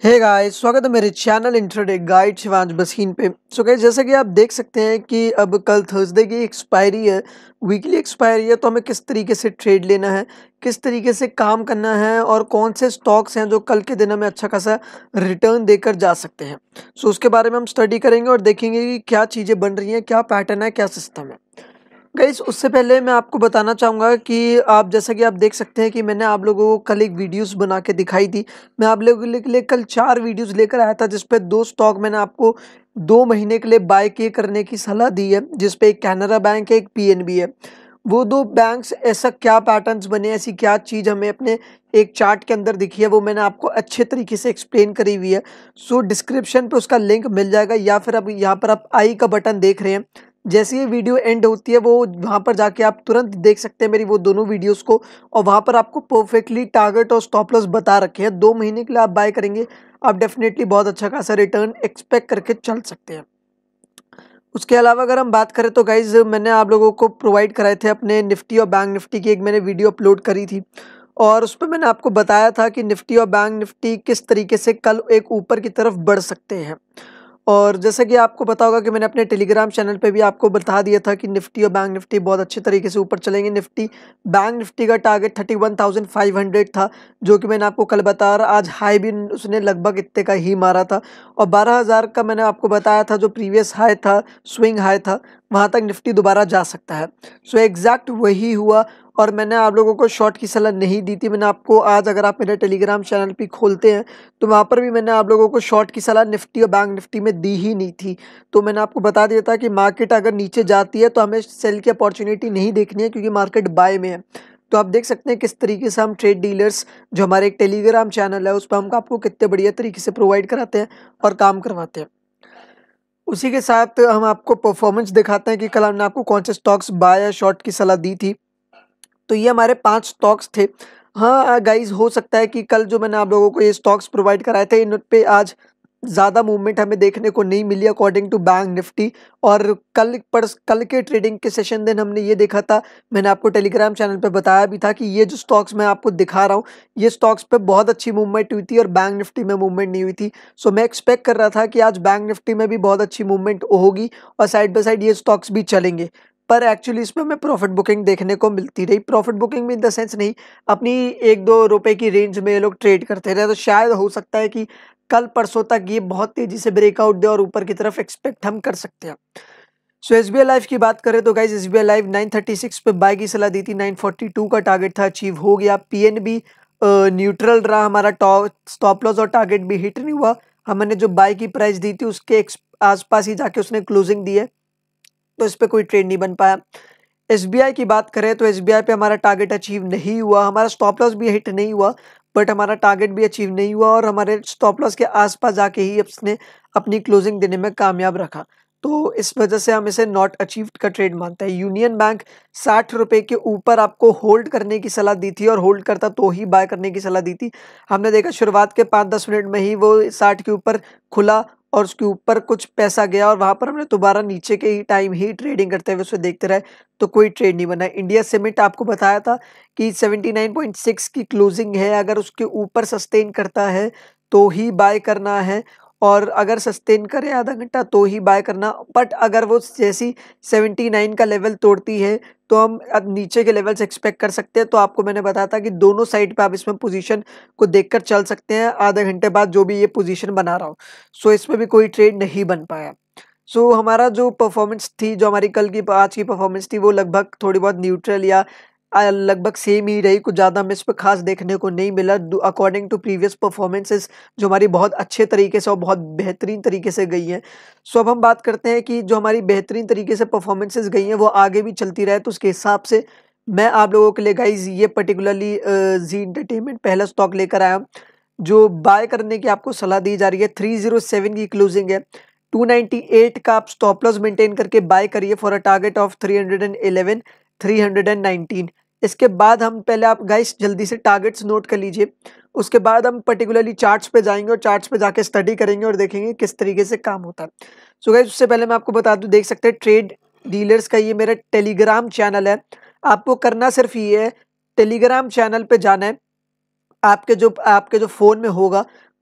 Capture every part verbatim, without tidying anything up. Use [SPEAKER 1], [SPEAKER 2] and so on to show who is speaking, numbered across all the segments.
[SPEAKER 1] Hey guys, स्वागत है मेरे चैनल इंट्राडे गाइड शिवांश बसीन पे। सो गाइस, जैसा कि आप देख सकते हैं कि अब कल थर्सडे की एक्सपायरी है, वीकली एक्सपायरी है, तो हमें किस तरीके से ट्रेड लेना है, किस तरीके से काम करना है और कौन से स्टॉक्स हैं जो कल के दिन हमें अच्छा खासा रिटर्न देकर जा सकते हैं। सो उसके बारे में हम स्टडी करेंगे और देखेंगे कि क्या चीज़ें बन रही हैं, क्या पैटर्न है, क्या सिस्टम है। गाइस, उससे पहले मैं आपको बताना चाहूँगा कि आप जैसा कि आप देख सकते हैं कि मैंने आप लोगों को कल एक वीडियोस बना के दिखाई थी। मैं आप लोगों के लिए कल चार वीडियोस लेकर आया था, जिस पे दो स्टॉक मैंने आपको दो महीने के लिए बाय किए करने की सलाह दी है, जिस पे एक कैनरा बैंक है, एक पीएनबी है। वो दो बैंक्स ऐसा क्या पैटर्न्स बने, ऐसी क्या चीज़ हमें अपने एक चार्ट के अंदर दिखी है, वो मैंने आपको अच्छे तरीके से एक्सप्लेन करी हुई है। सो डिस्क्रिप्शन पे उसका लिंक मिल जाएगा, या फिर अब यहाँ पर आप आई का बटन देख रहे हैं, जैसे ये वीडियो एंड होती है वो वहाँ पर जाके आप तुरंत देख सकते हैं मेरी वो दोनों वीडियोस को, और वहाँ पर आपको परफेक्टली टारगेट और स्टॉप लॉस बता रखे हैं। दो महीने के लिए आप बाय करेंगे, आप डेफिनेटली बहुत अच्छा खासा रिटर्न एक्सपेक्ट करके चल सकते हैं। उसके अलावा अगर हम बात करें तो गाइज, मैंने आप लोगों को प्रोवाइड कराए थे अपने निफ्टी और बैंक निफ्टी की एक मैंने वीडियो अपलोड करी थी, और उस पर मैंने आपको बताया था कि निफ्टी और बैंक निफ्टी किस तरीके से कल एक ऊपर की तरफ बढ़ सकते हैं। और जैसा कि आपको पता होगा कि मैंने अपने टेलीग्राम चैनल पे भी आपको बता दिया था कि निफ्टी और बैंक निफ्टी बहुत अच्छे तरीके से ऊपर चलेंगे। निफ्टी बैंक निफ्टी का target thirty one thousand five hundred था, जो कि मैंने आपको कल बताया, आज हाई भी उसने लगभग इतने का ही मारा था, और बारह हज़ार का मैंने आपको बताया था जो प्रीवियस हाई था, स्विंग हाई था, वहाँ तक निफ्टी दोबारा जा सकता है। सो एग्जैक्ट वही हुआ, और मैंने आप लोगों को शॉर्ट की सलाह नहीं दी थी। मैंने आपको आज, अगर आप मेरे टेलीग्राम चैनल पे खोलते हैं तो वहाँ पर भी मैंने आप लोगों को शॉर्ट की सलाह निफ्टी और बैंक निफ्टी में दी ही नहीं थी। तो मैंने आपको बता दिया था कि मार्केट अगर नीचे जाती है तो हमें सेल की अपॉर्चुनिटी नहीं देखनी है, क्योंकि मार्केट बाय में है। तो आप देख सकते हैं किस तरीके से हम ट्रेड डीलर्स, जो हमारे एक टेलीग्राम चैनल है, उस पर हम आपको कितने बढ़िया तरीके से प्रोवाइड कराते हैं और काम करवाते हैं। उसी के साथ हम आपको परफॉर्मेंस दिखाते हैं कि कल हमने आपको कौन से स्टॉक्स बाय या शॉर्ट की सलाह दी थी। तो ये हमारे पांच स्टॉक्स थे। हाँ गाइज, हो सकता है कि कल जो मैंने आप लोगों को ये स्टॉक्स प्रोवाइड कराए थे, इन पे आज ज़्यादा मूवमेंट हमें देखने को नहीं मिली अकॉर्डिंग टू बैंक निफ्टी। और कल पर कल के ट्रेडिंग के सेशन दिन हमने ये देखा था, मैंने आपको टेलीग्राम चैनल पे बताया भी था कि ये जो स्टॉक्स मैं आपको दिखा रहा हूँ, ये स्टॉक्स पे बहुत अच्छी मूवमेंट हुई थी और बैंक निफ्टी में मूवमेंट नहीं हुई थी। सो मैं एक्सपेक्ट कर रहा था कि आज बैंक निफ्टी में भी बहुत अच्छी मूवमेंट होगी और साइड बाय साइड ये स्टॉक्स भी चलेंगे, पर एक्चुअली इसमें हमें प्रॉफिट बुकिंग देखने को मिलती रही। प्रॉफिट बुकिंग में इन द सेंस नहीं, अपनी एक दो रुपए की रेंज में ये लोग ट्रेड करते रहे। तो शायद हो सकता है कि कल परसों तक ये बहुत तेजी से ब्रेकआउट दे और ऊपर की तरफ एक्सपेक्ट हम कर सकते हैं। सो एसबीआई लाइफ की बात करें तो guys, SBI Life nine thirty six पे बाय की सलाह दी थी, नाइन फोर्टी टू का टारगेट था, अचीव हो गया। पीएनबी न्यूट्रल रहा, हमारा स्टॉप लॉस और टारगेट भी हिट नहीं हुआ। हमने जो बाय की प्राइस दी थी उसके आसपास ही जाके उसने क्लोजिंग दी है, तो इस पे कोई ट्रेड नहीं बन पाया। एसबीआई की बात करें तो एसबीआई पे हमारा टारगेट अचीव नहीं हुआ, हमारा स्टॉप लॉस भी हिट नहीं हुआ, बट हमारा टारगेट भी अचीव नहीं हुआ, और हमारे स्टॉप लॉस के आसपास जाके ही उसने अपनी क्लोजिंग देने में कामयाब रखा। तो इस वजह से हम इसे नॉट अचीव्ड का ट्रेड मानते हैं। यूनियन बैंक साठ रुपए के ऊपर आपको होल्ड करने की सलाह दी थी, और होल्ड करता तो ही बाय करने की सलाह दी थी। हमने देखा शुरुआत के पाँच दस मिनट में ही वो साठ के ऊपर खुला और उसके ऊपर कुछ पैसा गया, और वहां पर हमने दोबारा नीचे के ही टाइम ही ट्रेडिंग करते हुए उसे देखते रहे, तो कोई ट्रेड नहीं बना। इंडिया सीमेंट आपको बताया था कि सेवेंटी नाइन पॉइंट सिक्स की क्लोजिंग है, अगर उसके ऊपर सस्टेन करता है तो ही बाय करना है, और अगर सस्टेन करे आधा घंटा तो ही बाय करना। बट अगर वो जैसी सेवेंटी नाइन का लेवल तोड़ती है तो हम अब नीचे के लेवल से एक्सपेक्ट कर सकते हैं। तो आपको मैंने बताया था कि दोनों साइड पे आप इसमें पोजीशन को देखकर चल सकते हैं आधे घंटे बाद जो भी ये पोजीशन बना रहा हो। सो इसमें भी कोई ट्रेड नहीं बन पाया। सो हमारा जो परफॉर्मेंस थी, जो हमारी कल की आज की परफॉर्मेंस थी, वो लगभग थोड़ी बहुत न्यूट्रल या आ, लगभग सेम ही रही। कुछ ज़्यादा हमें इस पर खास देखने को नहीं मिला अकॉर्डिंग टू प्रीवियस परफॉर्मेंसेस, जो हमारी बहुत अच्छे तरीके से और बहुत बेहतरीन तरीके से गई हैं। सो अब हम बात करते हैं कि जो हमारी बेहतरीन तरीके से परफॉर्मेंसेस गई हैं वो आगे भी चलती रहे, तो उसके हिसाब से मैं आप लोगों के लिए गाइज ये पर्टिकुलरली जी इंटरटेनमेंट पहला स्टॉक लेकर आया हूं, जो बाय करने की आपको सलाह दी जा रही है। थ्री जीरो सेवन की क्लोजिंग है, टू नाइंटी एट का आप स्टॉप लॉस मेंटेन करके बाय करिए for a target of three eleven three nineteen. इसके बाद हम पहले, आप गाइस जल्दी से टारगेट्स नोट कर लीजिए, उसके बाद हम पर्टिकुलरली चार्ट्स पे जाएंगे और चार्ट्स पे जाके स्टडी करेंगे और देखेंगे किस तरीके से काम होता है। सो गाइस, उससे पहले मैं आपको बता दूं, देख सकते हैं ट्रेड डीलर्स का ये मेरा टेलीग्राम चैनल है। आपको करना सिर्फ ये है, टेलीग्राम चैनल पे जाना है, आपके जो आपके जो फ़ोन में होगा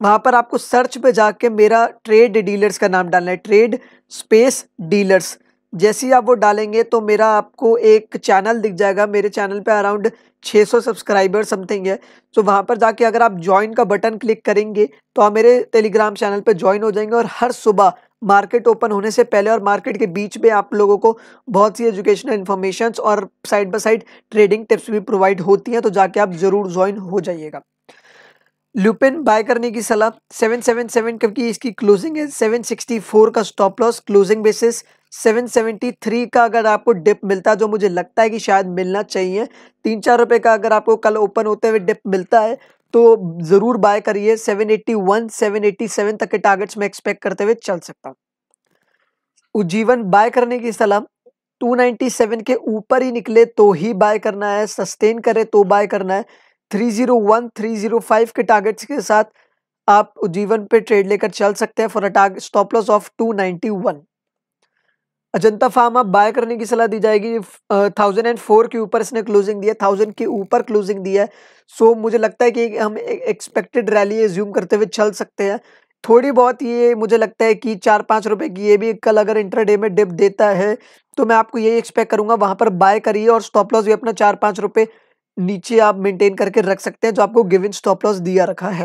[SPEAKER 1] वहाँ पर आपको सर्च पे जाके मेरा ट्रेड डीलर्स का नाम डालना है, ट्रेड स्पेस डीलर्स। जैसे ही आप वो डालेंगे तो मेरा आपको एक चैनल दिख जाएगा। मेरे चैनल पे अराउंड छह सौ सब्सक्राइबर समथिंग है। तो वहाँ पर जाके अगर आप ज्वाइन का बटन क्लिक करेंगे तो आप मेरे टेलीग्राम चैनल पे ज्वाइन हो जाएंगे, और हर सुबह मार्केट ओपन होने से पहले और मार्केट के बीच में आप लोगों को बहुत सी एजुकेशनल इन्फॉर्मेशंस और side by side trading tips भी प्रोवाइड होती हैं, तो जाके आप जरूर ज्वाइन हो जाइएगा। लुपिन बाय करने की सलाह, सेवन सेवन सेवन क्योंकि इसकी क्लोजिंग है, सेवन सिक्सटी फोर का stop loss, closing basis seven seventy three का अगर आपको डिप मिलता है, जो मुझे लगता है कि शायद मिलना चाहिए, तीन चार रुपए का अगर आपको कल ओपन होते हुए डिप मिलता है तो जरूर बाय करिए। Seven eighty one seven eighty seven तक के टारगेट्स में एक्सपेक्ट करते हुए चल सकता हूँ। उज्जीवन बाय करने की सलाह, टू नाइंटी सेवन के ऊपर ही निकले तो ही बाय करना है, सस्टेन करे तो बाय करना है। Three zero one three zero five के टारगेट्स के साथ आप उज्जीवन पे ट्रेड लेकर चल सकते हैं for a target stop loss of two ninety one. Ajanta pharma buy करने की सलाह दी जाएगी। थाउजेंड एंड फोर के ऊपर इसने क्लोजिंग दिया, थाउजेंड के ऊपर क्लोजिंग दिया है। सो मुझे लगता है कि हम एक्सपेक्टेड रैली एज्यूम करते हुए चल सकते हैं। थोड़ी बहुत ये मुझे लगता है कि चार पाँच रुपए की ये भी कल अगर इंट्राडे में डिप देता है तो मैं आपको यही एक्सपेक्ट करूंगा, वहां पर बाय करिए और स्टॉप लॉस भी अपना चार पाँच रुपए नीचे आप मेंटेन करके रख सकते हैं, जो आपको गिवन स्टॉप लॉस दिया रखा है।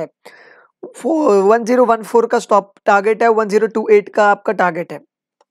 [SPEAKER 1] वन ज़ीरो वन फोर का स्टॉप टारगेट है, वन ज़ीरो टू एट का आपका टारगेट है।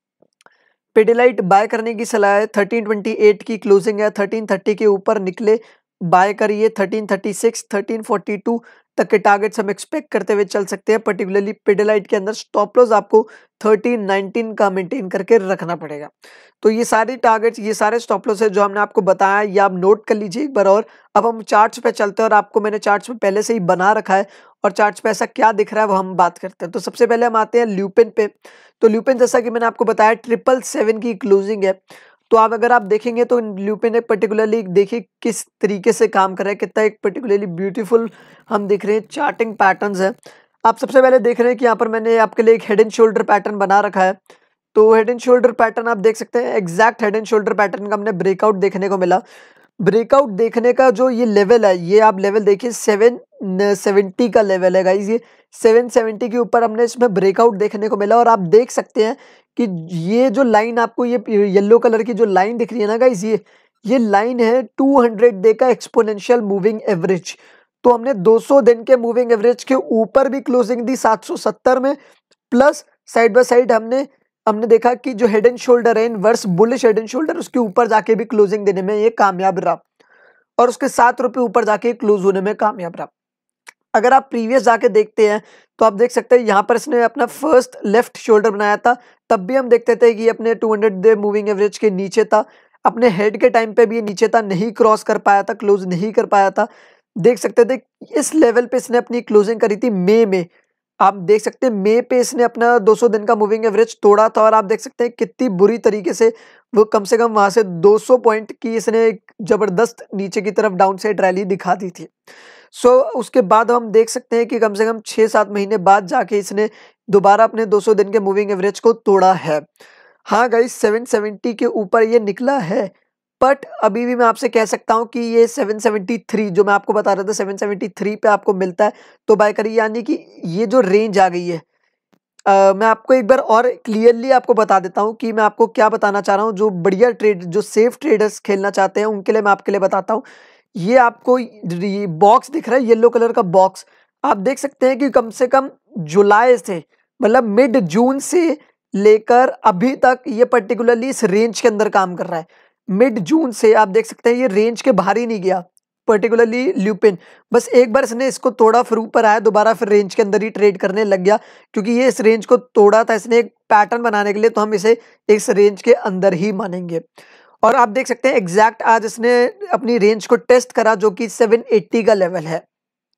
[SPEAKER 1] पिडिलाइट बाय करने की सलाह है, थर्टीन ट्वेंटी एट की क्लोजिंग है, थर्टीन थर्टी के ऊपर निकले बाय करिए। Thirteen thirty six thirteen forty two तक के टारगेट्स हम एक्सपेक्ट करते हुए चल सकते हैं। पर्टिकुलरली पिडिलाइट के अंदर स्टॉप लॉस आपको थर्टीन नाइनटीन का मेंटेन करके रखना पड़ेगा। तो ये सारे टारगेट्स, ये सारे स्टॉप लॉस है जो हमने आपको बताया, ये आप नोट कर लीजिए एक बार। और अब हम चार्ट्स पे चलते हैं, और आपको मैंने चार्ट्स में पहले से ही बना रखा है और चार्ट्स पे ऐसा क्या दिख रहा है वो हम बात करते हैं। तो सबसे पहले हम आते हैं ल्यूपिन पे। तो ल्यूपिन जैसा कि मैंने आपको बताया ट्रिपल सेवन की क्लोजिंग है। तो आप अगर आप देखेंगे तो ल्यूपिन ने पर्टिकुलरली देखिए किस तरीके से काम कर रहा है, कितना एक पर्टिकुलरली ब्यूटीफुल हम देख रहे हैं चार्टिंग पैटर्न्स है। आप सबसे पहले देख रहे हैं कि यहाँ पर मैंने आपके लिए एक हेड एंड शोल्डर पैटर्न बना रखा है। तो हेड एंड शोल्डर पैटर्न आप देख सकते हैं, exact head and shoulder pattern का हमने ब्रेकआउट देखने को मिला। ब्रेकआउट देखने का जो ये लेवल है, ये आप लेवल देखिए सेवन सेवेंटी का लेवल है गाइस। ये सेवन सेवेंटी के ऊपर हमने इसमें ब्रेकआउट देखने को मिला, और आप देख सकते हैं कि ये जो लाइन आपको ये येलो कलर की जो लाइन दिख रही है ना गाइस, ये ये लाइन है टू हंड्रेड डे का एक्सपोनेंशियल मूविंग एवरेज। तो हमने दो सौ दिन के मूविंग एवरेज के ऊपर भी क्लोजिंग दी सात सौ सत्तर में, प्लस साइड बाय साइड हमने हमने देखा कि जो हेड एंड शोल्डर है inverse bullish head and shoulder, उसके ऊपर जाके भी क्लोजिंग देने में ये कामयाब रहा, और उसके सात रुपए ऊपर जाके क्लोज होने में कामयाब रहा। अगर आप प्रीवियस जाके देखते हैं तो आप देख सकते हैं यहाँ पर इसने अपना फर्स्ट लेफ्ट शोल्डर बनाया था, तब भी हम देखते थे कि ये अपने two hundred day moving average के नीचे था। अपने हेड के टाइम पे भी ये नीचे था, नहीं क्रॉस कर पाया था, क्लोज नहीं कर पाया था। देख सकते थे इस लेवल पे इसने अपनी क्लोजिंग करी थी मई में। आप देख सकते हैं मई पे इसने अपना दो सौ दिन का मूविंग एवरेज तोड़ा था, और आप देख सकते हैं कितनी बुरी तरीके से वो कम से कम वहां से दो सौ पॉइंट की इसने एक जबरदस्त नीचे की तरफ डाउन साइड रैली दिखा दी थी। सो so, उसके बाद हम देख सकते हैं कि कम से कम छह सात महीने बाद जाके इसने दोबारा अपने दो सौ दिन के मूविंग एवरेज को तोड़ा है। हाँ गाइस, सेवन सेवेंटी के ऊपर ये निकला है, बट अभी भी मैं आपसे कह सकता हूं कि ये सेवन सेवेंटी थ्री जो मैं आपको बता रहा था सेवन सेवेंटी थ्री पे आपको मिलता है तो बाय करिए, यानी कि ये जो रेंज आ गई है। आ, मैं आपको एक बार और क्लियरली आपको बता देता हूं कि मैं आपको क्या बताना चाह रहा हूं। जो बढ़िया ट्रेड, जो सेफ ट्रेडर्स खेलना चाहते हैं उनके लिए मैं आपके लिए बताता हूं। ये आपको ये बॉक्स दिख रहा है, येलो कलर का बॉक्स, आप देख सकते हैं कि कम से कम जुलाई से मतलब मिड जून से लेकर अभी तक ये पर्टिकुलरली इस रेंज के अंदर काम कर रहा है। मिड जून से आप देख सकते हैं ये रेंज के बाहर ही नहीं गया, पर्टिकुलरली ल्यूपिन। बस एक बार इसने इसको तोड़ा, फिर ऊपर आया, दोबारा फिर रेंज के अंदर ही ट्रेड करने लग गया, क्योंकि ये इस रेंज को तोड़ा था इसने एक पैटर्न बनाने के लिए, तो हम इसे इस रेंज के अंदर ही मानेंगे। और आप देख सकते हैं एग्जैक्ट आज इसने अपनी रेंज को टेस्ट करा, जो कि सेवन एटी का लेवल है।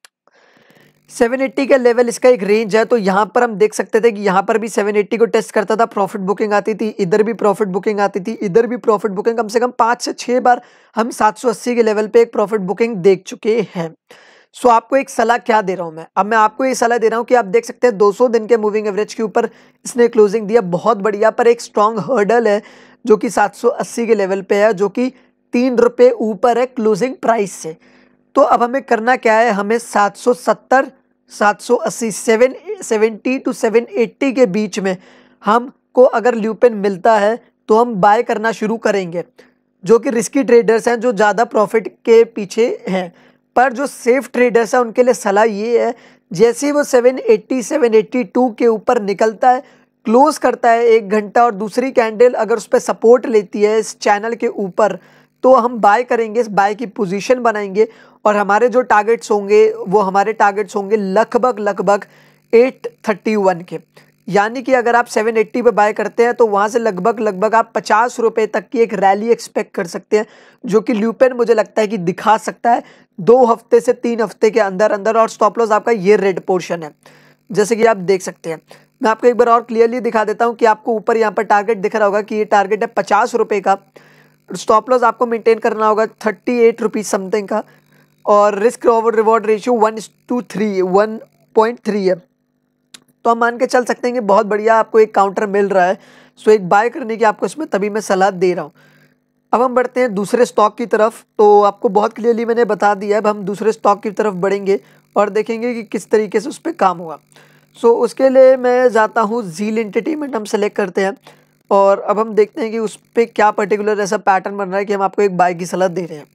[SPEAKER 1] सेवन एटी का लेवल इसका एक रेंज है, तो यहाँ पर हम देख सकते थे कि यहाँ पर भी सेवन एटी को टेस्ट करता था, प्रॉफिट बुकिंग आती थी, इधर भी प्रॉफिट बुकिंग आती थी, इधर भी प्रॉफिट बुकिंग, कम से कम पाँच से छः बार हम सात सौ अस्सी के लेवल पे एक प्रॉफिट बुकिंग देख चुके हैं। सो आपको एक सलाह क्या दे रहा हूं मैं, अब मैं आपको ये सलाह दे रहा हूं कि आप देख सकते हैं दो सौ दिन के मूविंग एवरेज के ऊपर इसने क्लोजिंग दिया, बहुत बढ़िया, पर एक स्ट्रॉन्ग हर्डल है जो कि सात सौ अस्सी के लेवल पे है, जो कि तीन रुपए ऊपर है क्लोजिंग प्राइस से। तो अब हमें करना क्या है, हमें सात सौ सत्तर सात सौ अस्सी seven seventy to seven eighty के बीच में हमको अगर ल्यूपिन मिलता है तो हम बाय करना शुरू करेंगे, जो कि रिस्की ट्रेडर्स हैं, जो ज़्यादा प्रॉफिट के पीछे हैं। पर जो सेफ ट्रेडर्स हैं उनके लिए सलाह ये है, जैसे ही वो seven eighty seven eighty two के ऊपर निकलता है, क्लोज करता है एक घंटा और दूसरी कैंडल अगर उस पर सपोर्ट लेती है इस चैनल के ऊपर, तो हम बाय करेंगे, इस बाय की पोजीशन बनाएंगे और हमारे जो टारगेट्स होंगे वो हमारे टारगेट्स होंगे लगभग लगभग एट थर्टी वन के। यानी कि अगर आप सेवन एट्टी पे बाय करते हैं तो वहाँ से लगभग लगभग आप पचास रुपये तक की एक रैली एक्सपेक्ट कर सकते हैं, जो कि ल्यूपिन मुझे लगता है कि दिखा सकता है दो हफ्ते से तीन हफ्ते के अंदर अंदर। और स्टॉप लॉस आपका ये रेड पोर्शन है, जैसे कि आप देख सकते हैं। मैं आपको एक बार और क्लियरली दिखा देता हूँ कि आपको ऊपर यहाँ पर टारगेट दिख रहा होगा कि ये टारगेट है पचास रुपये का। स्टॉप लॉस आपको मेंटेन करना होगा थर्टी एट रुपीज़ समथिंग का, और risk reward ratio one to three one point three है। तो हम मान के चल सकते हैं कि बहुत बढ़िया आपको एक काउंटर मिल रहा है, सो एक बाय करने की आपको इसमें तभी मैं सलाह दे रहा हूँ। अब हम बढ़ते हैं दूसरे स्टॉक की तरफ। तो आपको बहुत क्लियरली मैंने बता दिया, अब हम दूसरे स्टॉक की तरफ बढ़ेंगे और देखेंगे कि किस तरीके से उस पर काम हुआ। सो उसके लिए मैं जाता हूँ ज़ील एंटरटेनमेंट हम सेलेक्ट करते हैं और अब हम देखते हैं कि उस पर क्या पर्टिकुलर ऐसा पैटर्न बन रहा है कि हम आपको एक बाय की सलाह दे रहे हैं।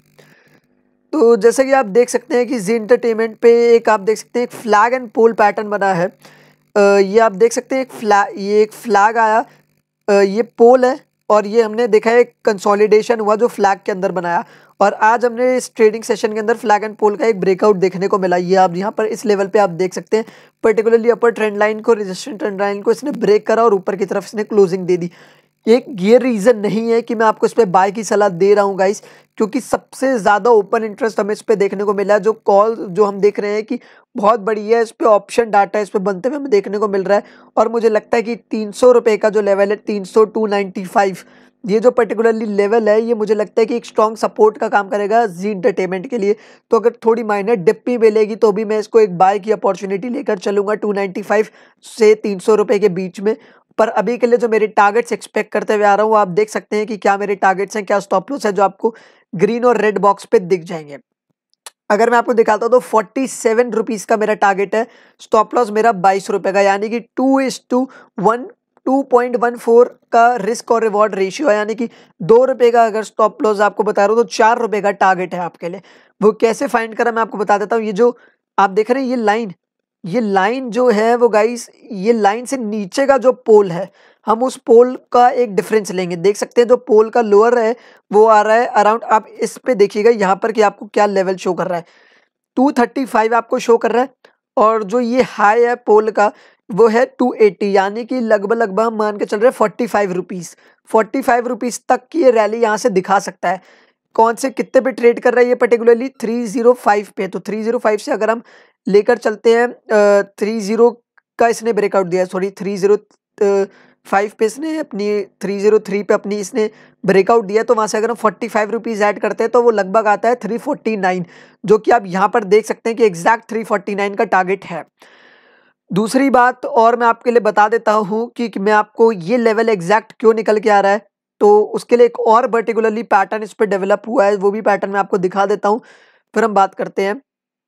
[SPEAKER 1] तो जैसे कि आप देख सकते हैं कि ज़ी एंटरटेनमेंट पे एक आप देख सकते हैं एक फ्लैग एंड पोल पैटर्न बना है। आ, ये आप देख सकते हैं एक फ्लैग, ये एक फ्लैग आया, आ, ये पोल है और ये हमने देखा है एक कंसोलिडेशन हुआ जो फ्लैग के अंदर बनाया। और आज हमने इस ट्रेडिंग सेशन के अंदर फ्लैग एंड पोल का एक ब्रेकआउट देखने को मिला। ये आप यहाँ पर इस लेवल पे आप देख सकते हैं, पर्टिकुलरली अपर ट्रेंड लाइन को, रेजिस्टेंस ट्रेंड लाइन को इसने ब्रेक करा और ऊपर की तरफ इसने क्लोजिंग दे दी। एक ये रीज़न नहीं है कि मैं आपको इस पर बाय की सलाह दे रहा हूँ गाइस, क्योंकि सबसे ज़्यादा ओपन इंटरेस्ट हमें इस पर देखने को मिला है। जो कॉल जो हम देख रहे हैं कि बहुत बढ़िया है, इस पर ऑप्शन डाटा इस पर बनते हुए हमें देखने को मिल रहा है। और मुझे लगता है कि तीन सौ रुपये का जो लेवल है तीन सौ टू नाइन्टी फाइव, ये जो पर्टिकुलरली लेवल है, ये मुझे लगता है कि एक स्ट्रॉन्ग सपोर्ट का काम करेगा जी एंटरटेनमेंट के लिए। तो अगर थोड़ी माइनर डिप भी मिलेगी तो भी मैं इसको एक बाय की अपॉर्चुनिटी लेकर चलूंगा टू नाइन्टी फाइव से तीन सौ रुपये के बीच में। पर अभी के लिए जो मेरे टारगेट्स एक्सपेक्ट करते हुए आ रहा हूँ, आप देख सकते हैं कि क्या मेरे टारगेट्स हैं, क्या स्टॉप लॉस है, जो आपको ग्रीन और रेड बॉक्स पे दिख जाएंगे। अगर मैं आपको दिखाता हूँ तो फोर्टी सेवन रुपीज़ का मेरा टारगेट है, स्टॉप लॉस मेरा बाईस रुपये का, यानी कि two is to one two point one four का रिस्क और रिवॉर्ड रेशियो है। यानी कि दो रुपये का अगर स्टॉप लॉस आपको बता रहा हूँ तो चार रुपये का टारगेट है आपके लिए। वो कैसे फाइंड करा मैं आपको बता देता हूँ। ये जो आप देख रहे हैं ये लाइन, ये लाइन जो है वो गाइस, ये लाइन से नीचे का जो पोल है, हम उस पोल का एक डिफरेंस लेंगे। देख सकते हैं जो पोल का लोअर है वो आ रहा है अराउंड, आप इस पे देखिएगा यहाँ पर कि आपको क्या लेवल शो कर रहा है, टू थर्टी फाइव आपको शो कर रहा है। और जो ये हाई है पोल का वो है टू एटी, यानी कि लगभग लगभग हम मान के चल रहे हैं forty five rupees forty five rupees तक की ये रैली यहाँ से दिखा सकता है। कौन से कितने पे ट्रेड कर रहा है ये पर्टिकुलरली थ्री ज़ीरो फाइव पे। तो थ्री ज़ीरो फाइव से अगर हम लेकर चलते हैं, थ्री ज़ीरो का इसने ब्रेकआउट दिया है, सॉरी थ्री ज़ीरो फाइव पे इसने अपनी थ्री ज़ीरो थ्री पे अपनी इसने ब्रेकआउट दिया, तो वहाँ से अगर हम फोर्टी फाइव रुपीज़ ऐड करते हैं तो वो लगभग आता है थ्री फोर्टी नाइन, जो कि आप यहाँ पर देख सकते हैं कि एग्जैक्ट थ्री फोर्टी नाइन का टारगेट है। दूसरी बात और मैं आपके लिए बता देता हूँ कि, कि मैं आपको ये लेवल एग्जैक्ट क्यों निकल के आ रहा है, तो उसके लिए एक और पर्टिकुलरली पैटर्न इस पर डेवलप हुआ है, वो भी पैटर्न मैं आपको दिखा देता हूँ, फिर हम बात करते हैं।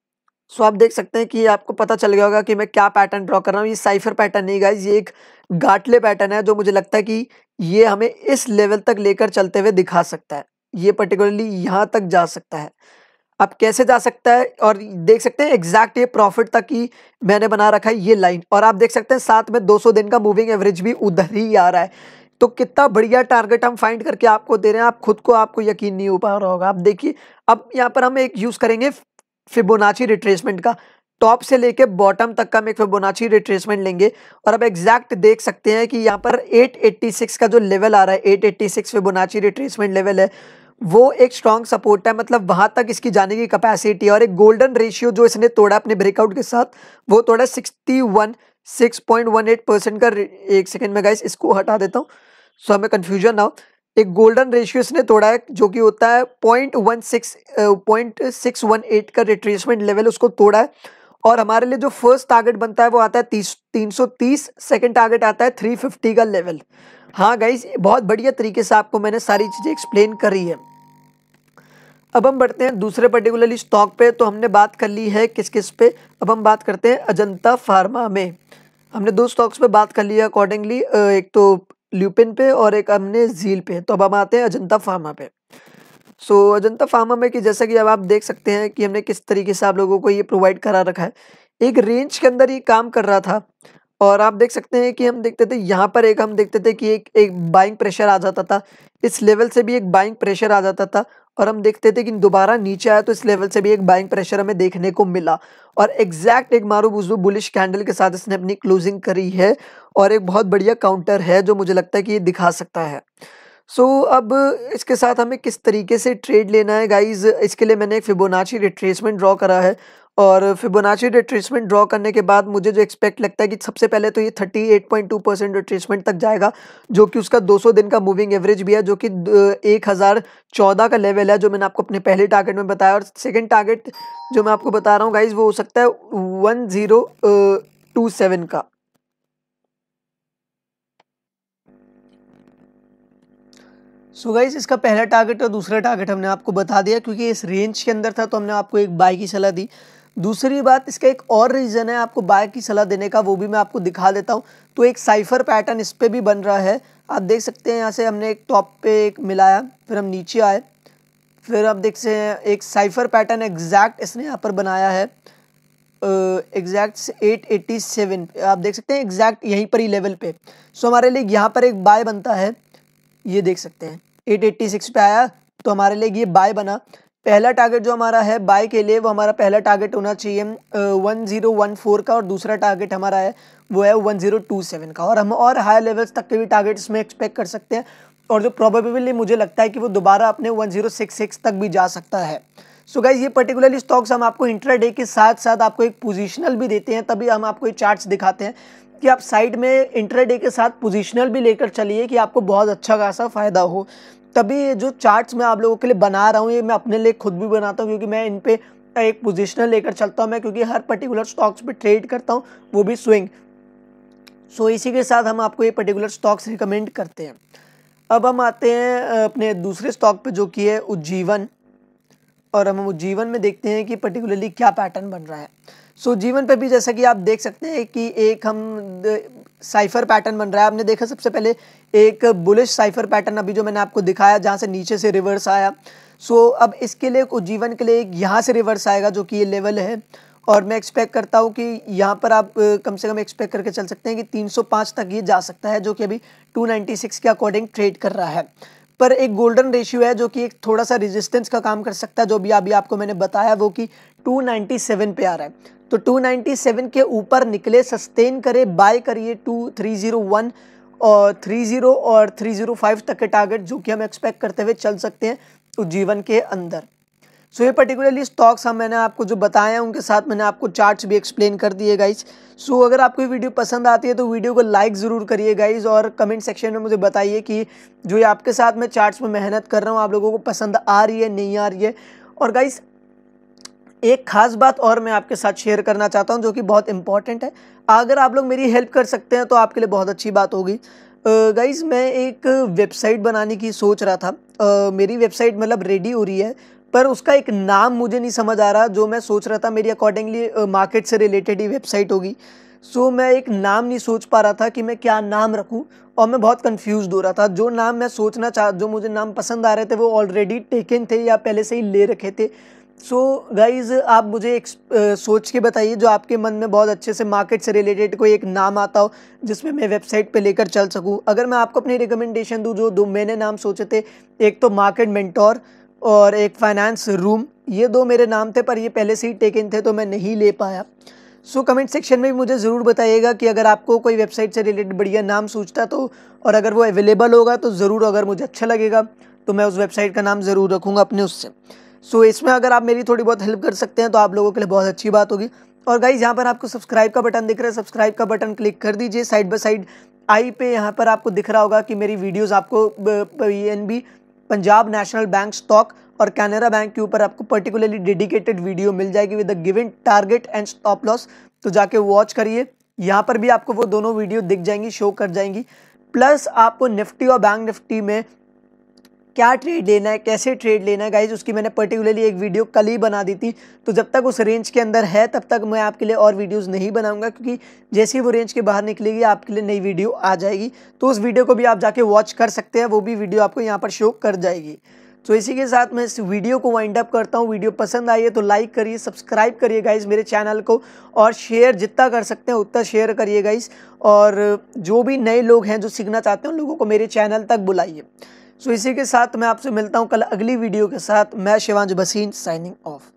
[SPEAKER 1] सो आप देख सकते हैं कि आपको पता चल गया होगा कि मैं क्या पैटर्न ड्रॉ कर रहा हूँ। ये साइफर पैटर्न नहीं गाइज, ये एक गाटले पैटर्न है, जो मुझे लगता है कि ये हमें इस लेवल तक लेकर चलते हुए दिखा सकता है। ये पर्टिकुलरली यहाँ तक जा सकता है। अब कैसे जा सकता है, और देख सकते हैं एग्जैक्ट ये प्रॉफिट तक ही मैंने बना रखा है ये लाइन, और आप देख सकते हैं साथ में दो सौ दिन का मूविंग एवरेज भी उधर ही आ रहा है। तो कितना बढ़िया टारगेट हम फाइंड करके आपको दे रहे हैं, आप खुद को आपको यकीन नहीं हो पा रहा होगा। आप देखिए, अब यहाँ पर हम एक यूज करेंगे फिबोनाची रिट्रेसमेंट का, टॉप से लेके बॉटम तक का हम एक फिबोनाची रिट्रेसमेंट लेंगे। और अब एग्जैक्ट देख सकते हैं कि यहाँ पर एट एटी सिक्स का जो लेवल आ रहा है, eight eighty six Fibonacci retracement level है, वो एक स्ट्रॉन्ग सपोर्ट है, मतलब वहां तक इसकी जाने की कैपेसिटी है। और एक गोल्डन रेशियो जो इसने तोड़ा अपने ब्रेकआउट के साथ, वो तोड़ा sixty one six point one eight percent का। एक सेकेंड में गाइस इसको हटा देता हूँ सो हमें कंफ्यूजन ना हो। एक गोल्डन रेशियो इसने तोड़ा है जो कि होता है point one six point six one eight का रिट्रेसमेंट लेवल, उसको तोड़ा है। और हमारे लिए जो फर्स्ट टारगेट बनता है वो आता है तीस तीन सौ तीस, सेकेंड टारगेट आता है थ्री फिफ्टी का लेवल। हाँ गाइज, बहुत बढ़िया तरीके से आपको मैंने सारी चीज़ें एक्सप्लेन करी है। अब हम बढ़ते हैं दूसरे पर्टिकुलरली स्टॉक पे। तो हमने बात कर ली है किस किस पे, अब हम बात करते हैं अजंता फार्मा में। हमने दो स्टॉक्स पे बात कर लिया अकॉर्डिंगली, एक तो ल्यूपिन पे और एक हमने झील पे। तो अब हम आते हैं अजंता फार्मा पे। सो so, अजंता फार्मा में कि जैसा कि अब आप देख सकते हैं कि हमने किस तरीके से आप लोगों को ये प्रोवाइड करा रखा है, एक रेंज के अंदर ये काम कर रहा था। और आप देख सकते हैं कि हम देखते थे यहाँ पर एक हम देखते थे कि एक एक बाइंग प्रेशर आ जाता था, इस लेवल से भी एक बाइंग प्रेशर आ जाता था, और हम देखते थे कि दोबारा नीचे आया तो इस लेवल से भी एक बाइंग प्रेशर हमें देखने को मिला। और एग्जैक्ट एक मारू बुजू बुलिश कैंडल के साथ इसने अपनी क्लोजिंग करी है, और एक बहुत बढ़िया काउंटर है जो मुझे लगता है कि ये दिखा सकता है। सो so, अब इसके साथ हमें किस तरीके से ट्रेड लेना है गाइज, इसके लिए मैंने एक फिबोनाची रिट्रेसमेंट ड्रॉ करा है। और फिबोनाची रिट्रेसमेंट ड्रॉ करने के बाद मुझे जो एक्सपेक्ट लगता है कि सबसे पहले तो ये अड़तीस पॉइंट दो परसेंट रिट्रेसमेंट तक जाएगा, जो कि उसका दो सौ दिन का मूविंग एवरेज भी है, जो कि एक हज़ार चौदह का लेवल है जो मैंने आपको अपने पहले टारगेट में बताया। और सेकंड टारगेट जो मैं आपको बता रहा हूँ गाइज वो हो सकता है वन ज़ीरो टू सेवन का। सो so गाइस इसका पहला टारगेट और दूसरा टारगेट हमने आपको बता दिया, क्योंकि इस रेंज के अंदर था तो हमने आपको एक बाय की सलाह दी। दूसरी बात, इसका एक और रीज़न है आपको बाय की सलाह देने का, वो भी मैं आपको दिखा देता हूँ। तो एक साइफर पैटर्न इस पर भी बन रहा है, आप देख सकते हैं। यहाँ से हमने एक टॉप पे एक मिलाया, फिर हम नीचे आए, फिर आप देख सकते हैं एक साइफर पैटर्न एग्जैक्ट इसने यहाँ पर बनाया है एग्जैक्ट एट एटी सेवन, आप देख सकते हैं एग्जैक्ट यहीं पर ही लेवल पे। सो हमारे लिए यहाँ पर एक बाय बनता है, ये देख सकते हैं आठ सौ छियासी पे आया तो हमारे लिए ये बाय बना। पहला टारगेट जो हमारा है बाय के लिए, वो हमारा पहला टारगेट होना चाहिए वन ज़ीरो वन फोर का, और दूसरा टारगेट हमारा है वो है वन ज़ीरो टू सेवन का। और हम और हाई लेवल्स तक के भी टारगेट इसमें एक्सपेक्ट कर सकते हैं, और जो प्रोबेबली मुझे लगता है कि वो दोबारा अपने वन ज़ीरो सिक्स सिक्स तक भी जा सकता है। सो गाइज ये पर्टिकुलरली स्टॉक्स हम आपको इंट्राडे के साथ साथ आपको एक पोजिशनल भी देते हैं, तभी हम आपको ये चार्ट्स दिखाते हैं कि आप साइड में इंट्राडे के साथ पोजीशनल भी लेकर चलिए कि आपको बहुत अच्छा खासा फायदा हो। तभी जो चार्ट्स मैं आप लोगों के लिए बना रहा हूँ ये मैं अपने लिए खुद भी बनाता हूँ, क्योंकि मैं इन पे एक पोजीशनल लेकर चलता हूँ मैं, क्योंकि हर पर्टिकुलर स्टॉक्स पे ट्रेड करता हूँ, वो भी स्विंग। सो इसी के साथ हम आपको ये पर्टिकुलर स्टॉक्स रिकमेंड करते हैं। अब हम आते हैं अपने दूसरे स्टॉक पे जो कि है उज्जीवन, और हम उज्जीवन में देखते हैं कि पर्टिकुलरली क्या पैटर्न बन रहा है। सो so, जीवन पे भी जैसा कि आप देख सकते हैं कि एक हम साइफर पैटर्न बन रहा है। आपने देखा सबसे पहले एक बुलिश साइफर पैटर्न अभी जो मैंने आपको दिखाया, जहाँ से नीचे से रिवर्स आया। सो so, अब इसके लिए उज्जीवन के लिए यहाँ से रिवर्स आएगा जो कि ये लेवल है, और मैं एक्सपेक्ट करता हूँ कि यहाँ पर आप कम से कम एक्सपेक्ट करके चल सकते हैं कि तीन सौ पाँच तक ये जा सकता है, जो कि अभी टू नाइन्टी सिक्स के अकॉर्डिंग ट्रेड कर रहा है। पर एक गोल्डन रेशियो है जो कि एक थोड़ा सा रेजिस्टेंस का काम कर सकता है, जो भी अभी आपको मैंने बताया वो कि टू नाइन्टी सेवन पे आ रहा है। तो टू नाइन्टी सेवन के ऊपर निकले, सस्टेन करे, बाय करिए टू थ्री ज़ीरो वन और थ्री ज़ीरो और थ्री ज़ीरो फाइव तक के टारगेट जो कि हम एक्सपेक्ट करते हुए चल सकते हैं उज्जीवन के अंदर। सो ये पर्टिकुलरली स्टॉक्स हम मैंने आपको जो बताए हैं उनके साथ मैंने आपको चार्ट्स भी एक्सप्लेन कर दिए गाइज। सो अगर आपको ये वीडियो पसंद आती है तो वीडियो को लाइक ज़रूर करिए गाइज, और कमेंट सेक्शन में मुझे बताइए कि जो ये आपके साथ मैं चार्ट्स में मेहनत कर रहा हूँ आप लोगों को पसंद आ रही है नहीं आ रही है। और गाइज एक खास बात और मैं आपके साथ शेयर करना चाहता हूं जो कि बहुत इंपॉर्टेंट है, अगर आप लोग मेरी हेल्प कर सकते हैं तो आपके लिए बहुत अच्छी बात होगी। गाइज मैं एक वेबसाइट बनाने की सोच रहा था, uh, मेरी वेबसाइट मतलब रेडी हो रही है, पर उसका एक नाम मुझे नहीं समझ आ रहा जो मैं सोच रहा था। मेरी अकॉर्डिंगली मार्केट से रिलेटेड ही वेबसाइट होगी। सो मैं एक नाम नहीं सोच पा रहा था कि मैं क्या नाम रखूं, और मैं बहुत कंफ्यूज हो रहा था। जो नाम मैं सोचना चाह जो मुझे नाम पसंद आ रहे थे वो ऑलरेडी टेकन थे या पहले से ही ले रखे थे। सो so, गाइज आप मुझे एक uh, सोच के बताइए जो आपके मन में बहुत अच्छे से मार्केट से रिलेटेड कोई एक नाम आता हो जिसमें मैं वेबसाइट पे लेकर चल सकूं। अगर मैं आपको अपनी रिकमेंडेशन दूं, जो दो मैंने नाम सोचे थे, एक तो मार्केट मेंटोर और एक फाइनेंस रूम, ये दो मेरे नाम थे पर ये पहले से ही टेकन थे तो मैं नहीं ले पाया। सो so, कमेंट सेक्शन में भी मुझे ज़रूर बताइएगा कि अगर आपको कोई वेबसाइट से रिलेटेड बढ़िया नाम सोचता तो, और अगर वो अवेलेबल होगा तो ज़रूर, अगर मुझे अच्छा लगेगा तो मैं उस वेबसाइट का नाम ज़रूर रखूँगा अपने उससे। सो so, इसमें अगर आप मेरी थोड़ी बहुत हेल्प कर सकते हैं तो आप लोगों के लिए बहुत अच्छी बात होगी। और गाइज यहाँ पर आपको सब्सक्राइब का बटन दिख रहा है, सब्सक्राइब का बटन क्लिक कर दीजिए। साइड बाय साइड आई पे यहाँ पर आपको दिख रहा होगा कि मेरी वीडियोस आपको PNB Punjab National Bank stock और कैनरा बैंक के ऊपर आपको पर्टिकुलरली डेडिकेटेड वीडियो मिल जाएगी with the given target and stop loss, तो जाके वॉच करिए। यहाँ पर भी आपको वो दोनों वीडियो दिख जाएंगी, शो कर जाएंगी। प्लस आपको निफ्टी और बैंक निफ्टी में क्या ट्रेड लेना है, कैसे ट्रेड लेना है गाइज, उसकी मैंने पर्टिकुलरली एक वीडियो कल ही बना दी थी। तो जब तक उस रेंज के अंदर है तब तक मैं आपके लिए और वीडियोस नहीं बनाऊंगा, क्योंकि जैसे ही वो रेंज के बाहर निकलेगी आपके लिए नई वीडियो आ जाएगी। तो उस वीडियो को भी आप जाके वॉच कर सकते हैं, वो भी वीडियो आपको यहाँ पर शो कर जाएगी। तो इसी के साथ मैं इस वीडियो को वाइंड अप करता हूँ। वीडियो पसंद आई है तो लाइक करिए, सब्सक्राइब करिए गाइस मेरे चैनल को, और शेयर जितना कर सकते हैं उतना शेयर करिए गाइस। और जो भी नए लोग हैं जो सीखना चाहते हैं उन लोगों को मेरे चैनल तक बुलाइए। सो इसी के साथ मैं आपसे मिलता हूँ कल अगली वीडियो के साथ। मैं शिवांश भसीन साइनिंग ऑफ।